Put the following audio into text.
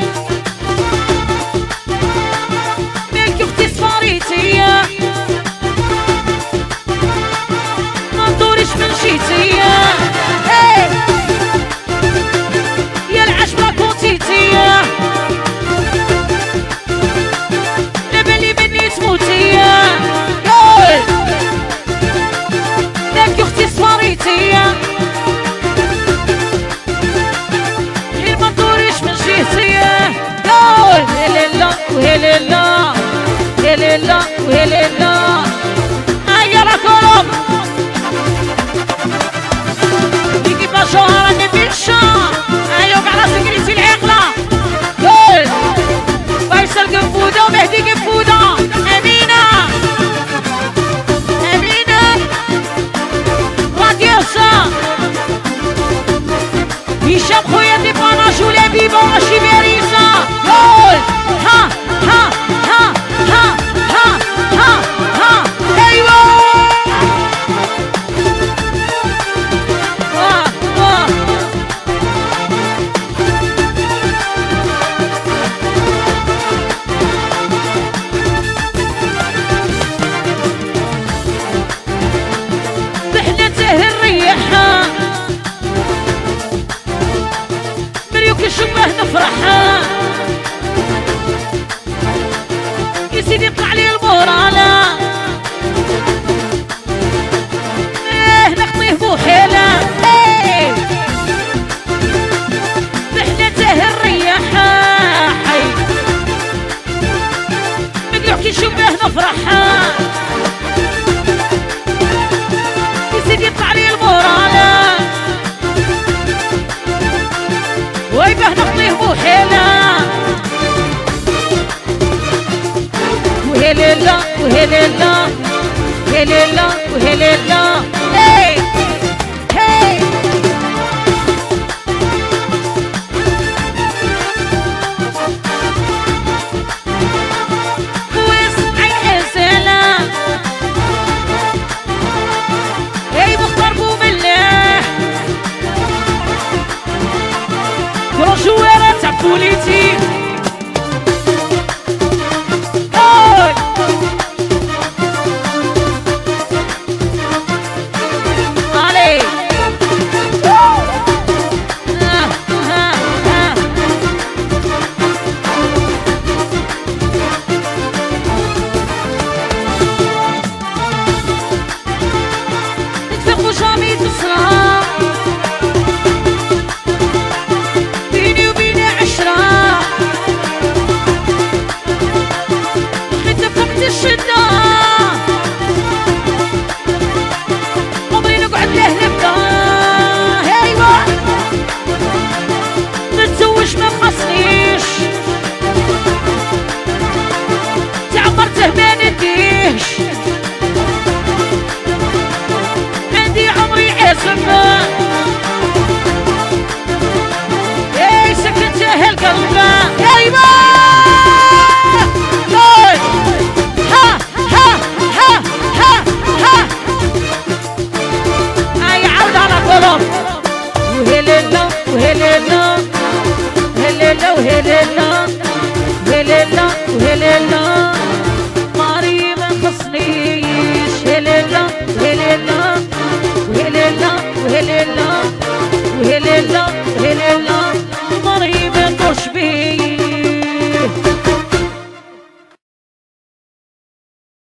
مالك اختي صفاريتيا ما ندوريش من جيتيا يا العشبة كونتيتيا لبالي مني تموتيا مالك اختي صفاريتيا غير ما ندوريش من جيتيا هللا وهللا هللا وهللا هيا راكم يجي مشهورة نبي الشام ايوه على سكرتي العقلة فيصل قنفودة ومهدي قنفودة امينة امينة راديوسا هشام خويا دي باناش ولا بيبا ماشي باريسا ها ها ها ها ها ها ها ايوه بحنته الريحة مريوك شبه نفرحها يا سيدي يطلع لي المورالة نخطيه بوحيلة بحنته الريحة حي مريوك شبه نفرحها يا سيدي يطلع لي المورالة ويبه نخطيه بوحيلة وهللا وهللا هللا وهللا هي هي وسع الحسنة هي مختار بوملاح كروشوارة تاع بوليتي عندي عمري عصمة اي سكنته القلب ايوه ها ها ها ها ها اي عود على قلوب وهللا وهللا هللا وهللا هللا وهللا